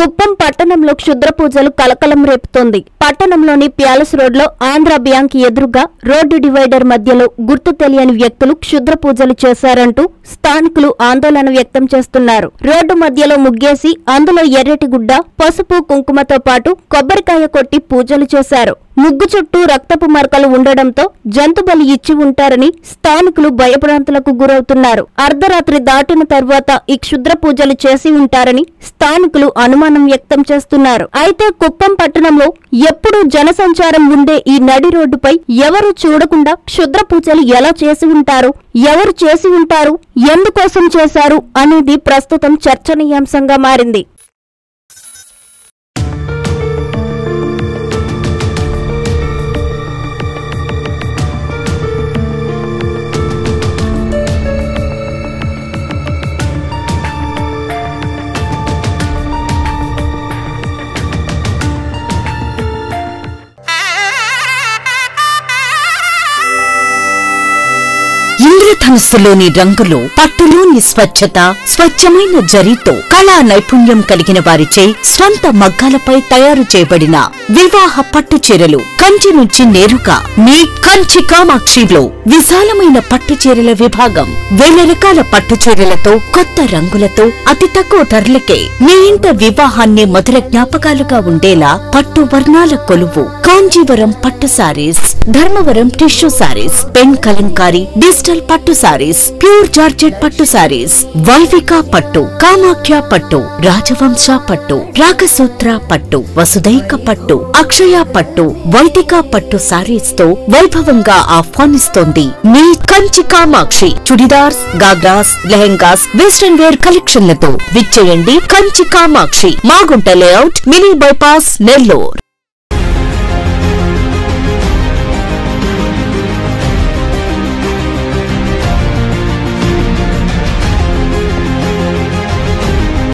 కుప్పం పట్టణంలో క్షుద్ర పూజలు కలకలం రేపుతోంది. పట్టణంలోని ప్యాలెస్ రోడ్లో ఆంధ్ర బ్యాంక్ ఎదురుగా రోడ్డు డివైడర్ మధ్యలో గుర్తు తెలియని వ్యక్తులు క్షుద్ర పూజలు చేశారంటూ స్థానికులు ఆందోళన వ్యక్తం చేస్తున్నారు. రోడ్డు మధ్యలో ముగ్గేసి అందులో ఎర్రటి గుడ్డ, పసుపు, కుంకుమతో పాటు కొబ్బరికాయ కొట్టి పూజలు చేశారు. ముగ్గు చుట్టూ రక్తపు మరకలు ఉండడంతో జంతుబలి ఇచ్చి ఉంటారని స్థానికులు భయభ్రాంతులకు గురవుతున్నారు. అర్ధరాత్రి దాటిన తర్వాత ఈ క్షుద్ర పూజలు చేసి ఉంటారని స్థానికులు అనుమానం వ్యక్తం చేస్తున్నారు. అయితే కుప్పం పట్టణంలో ఎప్పుడూ జనసంచారం ఉండే ఈ నడి రోడ్డుపై ఎవరు చూడకుండా క్షుద్ర పూజలు ఎలా చేసి ఉంటారు, ఎవరు చేసి ఉంటారు, ఎందుకోసం చేశారు అనేది ప్రస్తుతం చర్చనీయాంశంగా మారింది. ఇంద్రధనుస్సులోని రంగులు, పట్టులోని స్వచ్ఛత, స్వచ్ఛమైన జరీతో కళా నైపుణ్యం కలిగిన వారిచే స్వంత మగ్గాలపై తయారు చేయబడిన వివాహ పట్టు చీరలు కంచి నుంచి నేరుగా మీ కంచి కామాక్షిలో విశాలమైన పట్టు చీరల విభాగం. వేల రకాల పట్టు చీరలతో, కొత్త రంగులతో, అతి తక్కువ ధరలకే మీ ఇంట వివాహాన్ని మధుర జ్ఞాపకాలుగా ఉండేలా పట్టు వర్ణాల కొలువు కాంజీవరం పట్టు saris, Dharmavaram tissue saris, pen kalamkari, digital పట్టు సారీస్, ప్యూర్ జార్జెట్ పట్టు సారీస్, వైవిక పట్టు, కామాఖ్య పట్టు, రాజవంశ పట్టు, రాగసూత్ర పట్టు, వసుదైక పట్టు, అక్షయ పట్టు, వైదిక పట్టు సారీస్ తో వైభవంగా ఆహ్వానిస్తోంది మీ కంచి కామాక్షి. చుడిదార్స్, గాగ్రాస్, లెహెంగాస్, వెస్టర్న్ వేర్ కలెక్షన్లతో విచ్చేయండి Kanchi Kamakshi, Magunta layout, mini bypass, Nellore.